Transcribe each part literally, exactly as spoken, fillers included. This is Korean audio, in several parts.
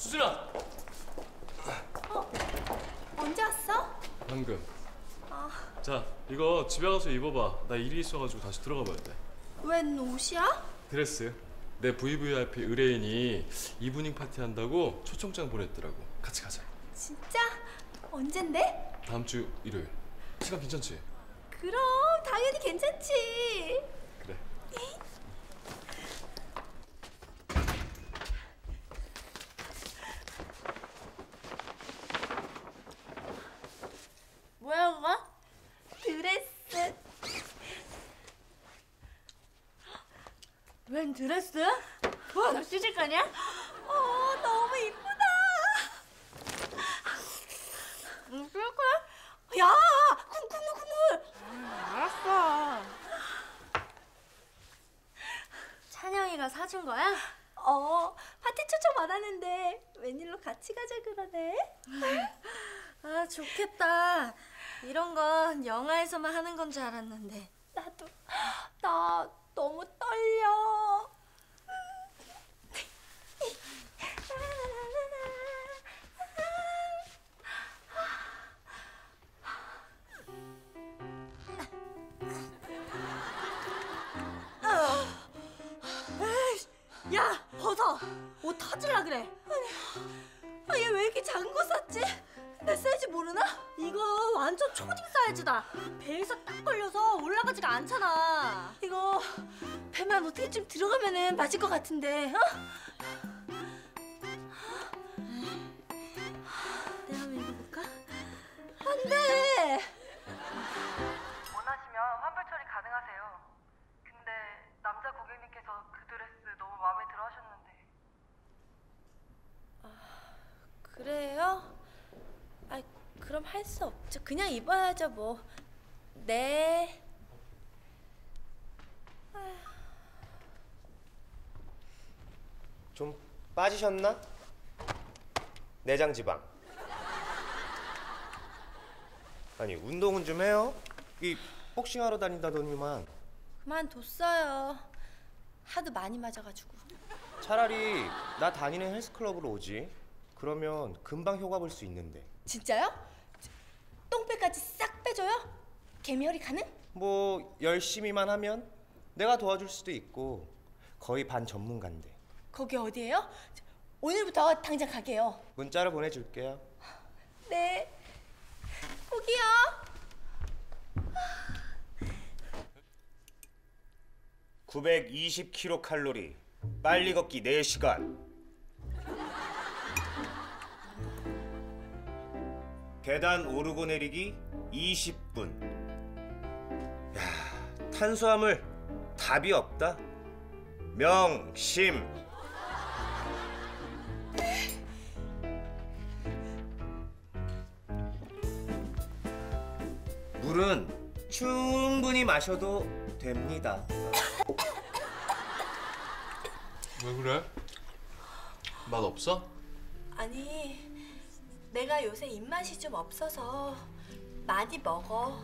수진아! 어? 언제 왔어? 방금. 아... 자, 이거 집에 가서 입어봐. 나 일이 있어가지고 다시 들어가 봐야 돼. 웬 옷이야? 드레스. 내 브이브이아이피 의뢰인이 이브닝 파티 한다고 초청장 보냈더라고. 같이 가자. 진짜? 언젠데? 다음 주 일요일. 시간 괜찮지? 그럼 당연히 괜찮지. 그래. 뭐야 그거? 드레스. 웬 드레스? 와, 너 시집가냐? 어, 너무 이쁘다. 응, 그럴 거야? 야, 쿵쿵쿵 쿵쿵. 알았어. 찬영이가 사준 거야? 어, 파티 초청 받았는데 웬일로 같이 가자 그러네. 아, 좋겠다. 이런 건 영화에서만 하는 건 줄 알았는데. 나도, 나 너무 떨려. 야, 벗어. 옷 터질라 그래. 아니, 얘 왜 이렇게 작은 거 샀지? 내 사이즈 모르나? 이거 완전 초딩 사이즈다. 배에서 딱 걸려서 올라가지가 않잖아. 이거 배만 어떻게 좀 들어가면은 맞을 것 같은데, 어? 내가 한번 입어볼까? 안 돼! 원하시면 환불 처리 가능하세요. 근데 남자 고객님께서 그 드레스 너무 마음에 들어 하셨는데. 그래요? 아, 그럼 할 수 없죠. 그냥 입어야죠, 뭐. 네. 좀 빠지셨나? 내장 지방. 아니 운동은 좀 해요. 이 복싱하러 다닌다더니만. 그만뒀어요. 하도 많이 맞아가지고. 차라리 나 다니는 헬스클럽으로 오지. 그러면 금방 효과 볼 수 있는데. 진짜요? 똥배까지 싹 빼줘요? 개미혈이 가능? 뭐 열심히만 하면 내가 도와줄 수도 있고. 거의 반 전문가인데. 거기 어디예요? 오늘부터 당장 가게요. 문자로 보내줄게요. 네. 꼭이요. 구백이십 킬로칼로리. 빨리 걷기 네 시간. 계단 오르고 내리기 이십 분. 야, 탄수화물 답이 없다. 명심. 물은 충분히 마셔도 됩니다. 왜 그래? 맛 없어? 아니, 내가 요새 입맛이 좀 없어서 많이 먹어.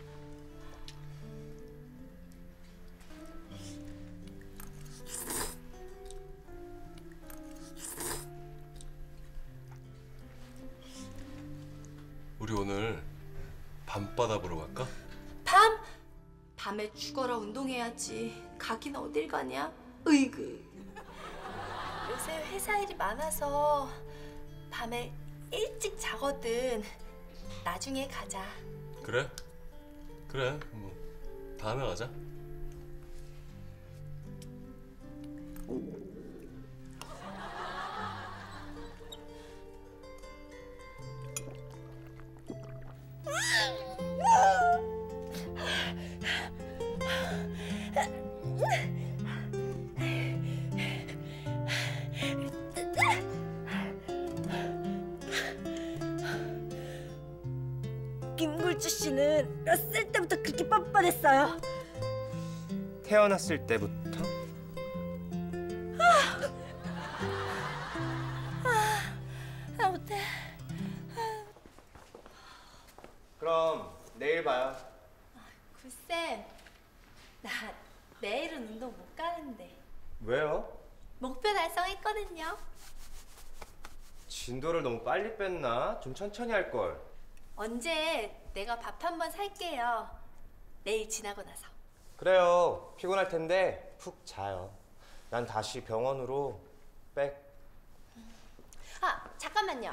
우리 오늘 밤바다 보러 갈까? 밤? 밤에 죽어라 운동해야지. 가긴 어딜 가냐? 으이그. 요새 회사 일이 많아서 밤에 일찍 자거든. 나중에 가자. 그래? 그래, 뭐 다음에 가자. 김굴주 씨는 몇 살 때부터 그렇게 뻔뻔했어요? 태어났을 때부터? 아, 못해. 그럼 내일 봐요. 굴쌤, 나 내일은 운동 못 가는데. 왜요? 목표 달성했거든요. 진도를 너무 빨리 뺐나? 좀 천천히 할 걸. 언제 내가 밥 한 번 살게요. 내일 지나고 나서. 그래요. 피곤할 텐데 푹 자요. 난 다시 병원으로 백. 아, 잠깐만요.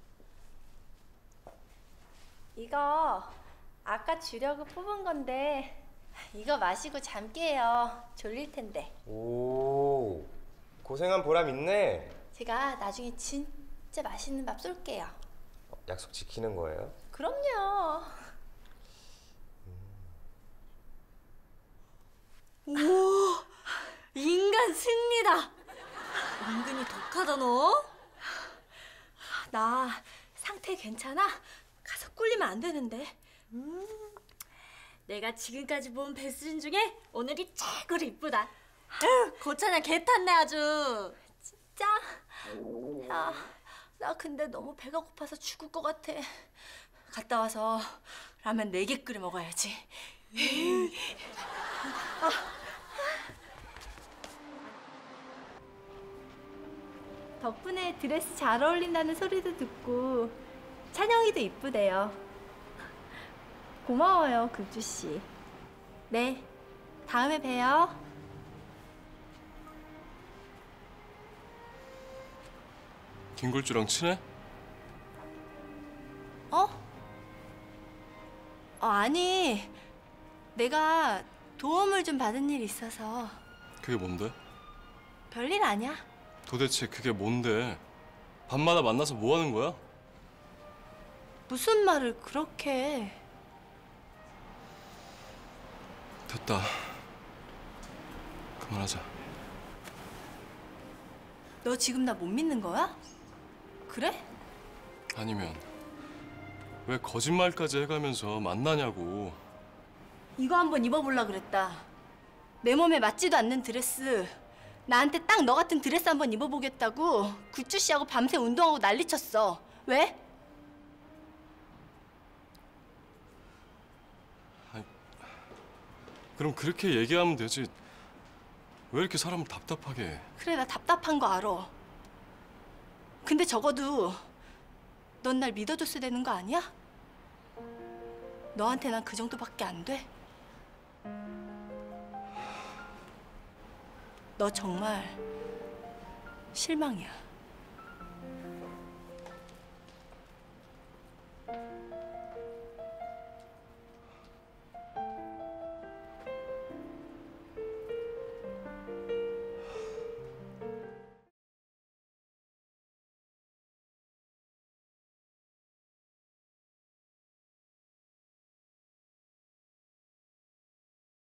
이거 아까 주려고 뽑은 건데 이거 마시고 잠 깨요. 졸릴 텐데. 오, 고생한 보람 있네. 제가 나중에 진짜 맛있는 밥 쏠게요. 어, 약속 지키는 거예요? 그럼요. 오, 인간 승리다. 은근히 독하다 너. 나 상태 괜찮아? 가서 꿀리면 안 되는데. 음, 내가 지금까지 본 배수진 중에 오늘이 최고로 이쁘다. 에휴, 고찬양 개 탔네 아주. 진짜? 야, 나 근데 너무 배가 고파서 죽을 것 같아. 갔다 와서 라면 네 개 끓여 먹어야지. 덕분에 드레스 잘 어울린다는 소리도 듣고 찬영이도 이쁘대요. 고마워요, 금주 씨. 네, 다음에 봬요. 김굴주랑 친해? 어? 어, 아니, 내가 도움을 좀 받은 일이 있어서. 그게 뭔데? 별일 아니야. 도대체 그게 뭔데? 밤마다 만나서 뭐 하는 거야? 무슨 말을 그렇게 해. 됐다. 그만하자. 너 지금 나 못 믿는 거야? 그래? 아니면 왜 거짓말까지 해가면서 만나냐고. 이거 한번 입어보려 그랬다. 내 몸에 맞지도 않는 드레스. 나한테 딱 너 같은 드레스 한번 입어보겠다고 굿즈 씨하고 밤새 운동하고 난리쳤어. 왜? 그럼 그렇게 얘기하면 되지. 왜 이렇게 사람을 답답하게 해? 그래, 나 답답한 거 알아. 근데 적어도 넌 날 믿어줬어야 되는 거 아니야? 너한테 난 그 정도밖에 안 돼? 너 정말 실망이야.